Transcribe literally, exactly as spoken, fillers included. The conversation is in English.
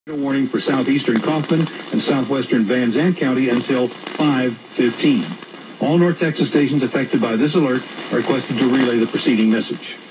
Warning for southeastern Kaufman and southwestern Van Zandt County until five fifteen. All North Texas stations affected by this alert are requested to relay the preceding message.